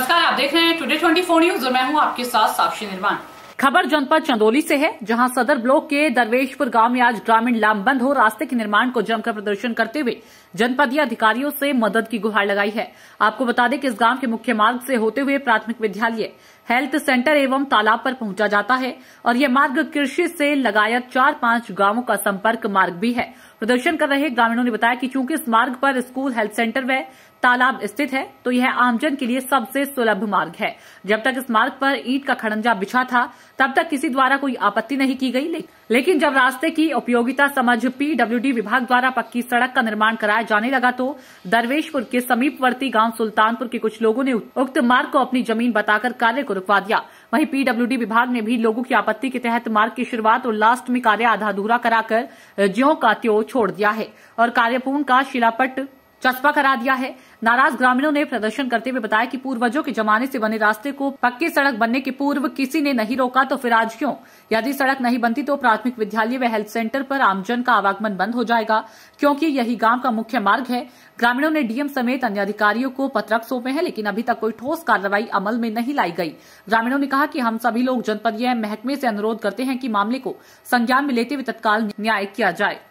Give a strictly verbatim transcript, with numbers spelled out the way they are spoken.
नमस्कार, आप देख रहे हैं टुडे ट्वेंटी फोर न्यूज और मैं हूं आपके साथ साक्षी निर्माण। खबर जनपद चंदौली से है, जहां सदर ब्लॉक के दरवेशपुर गांव में आज ग्रामीण लामबंद हो रास्ते के निर्माण को जमकर प्रदर्शन करते हुए जनपदीय अधिकारियों से मदद की गुहार लगाई है। आपको बता दें कि इस गांव के मुख्य मार्ग से होते हुए प्राथमिक विद्यालय, हेल्थ सेंटर एवं तालाब पर पहुंचा जाता है और यह मार्ग कृषि से लगायत चार पांच गांवों का संपर्क मार्ग भी है। प्रदर्शन कर रहे ग्रामीणों ने बताया कि चूंकि इस मार्ग पर स्कूल, हेल्थ सेंटर व तालाब स्थित है, तो यह आमजन के लिए सबसे सुलभ मार्ग है। जब तक इस मार्ग पर ईंट का खड़ंजा बिछा था, तब तक किसी द्वारा कोई आपत्ति नहीं की गई, लेकिन जब रास्ते की उपयोगिता समझ पीडब्ल्यूडी विभाग द्वारा पक्की सड़क का निर्माण कराया जाने लगा, तो दरवेशपुर के समीपवर्ती गांव सुल्तानपुर के कुछ लोगों ने उक्त मार्ग को अपनी जमीन बताकर कार्य को रुकवा दिया। वहीं पीडब्ल्यूडी विभाग ने भी लोगों की आपत्ति के तहत मार्ग की शुरुआत और लास्ट में कार्य आधा अधूरा कराकर ज्यों का त्यों छोड़ दिया है और कार्यपूर्ण का शिलापट चस्पा करा दिया है। नाराज ग्रामीणों ने प्रदर्शन करते हुए बताया कि पूर्वजों के जमाने से बने रास्ते को पक्की सड़क बनने के पूर्व किसी ने नहीं रोका, तो फिर आज क्यों? यदि सड़क नहीं बनती तो प्राथमिक विद्यालय व हेल्थ सेंटर पर आमजन का आवागमन बंद हो जाएगा, क्योंकि यही गांव का मुख्य मार्ग है। ग्रामीणों ने डीएम समेत अन्य अधिकारियों को पत्रक सौंपे हैं, लेकिन अभी तक कोई ठोस कार्रवाई अमल में नहीं लाई गई। ग्रामीणों ने कहा कि हम सभी लोग जनपदीय महकमे से अनुरोध करते हैं कि मामले को संज्ञान में लेते हुए तत्काल न्याय किया जाए।